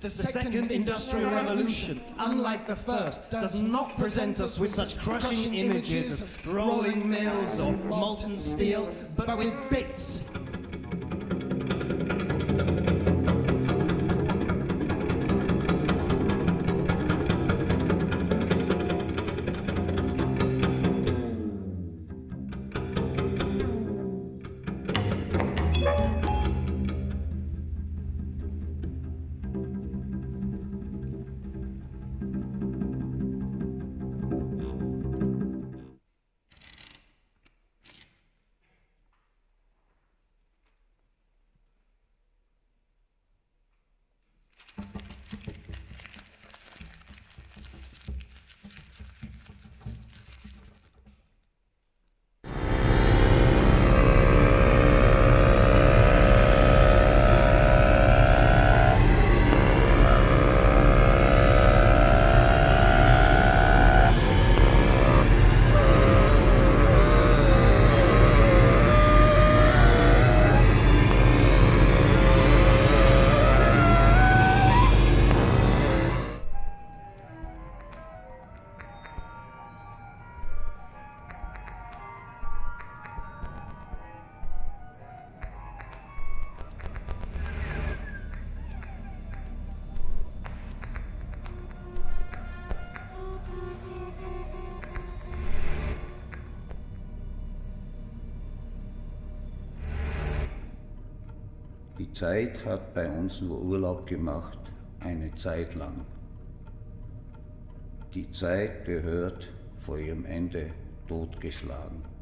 The second industrial revolution, unlike the first, does not present us with such crushing images of rolling mills or molten steel, but with bits. Die Zeit hat bei uns nur Urlaub gemacht, eine Zeit lang. Die Zeit gehört vor ihrem Ende totgeschlagen.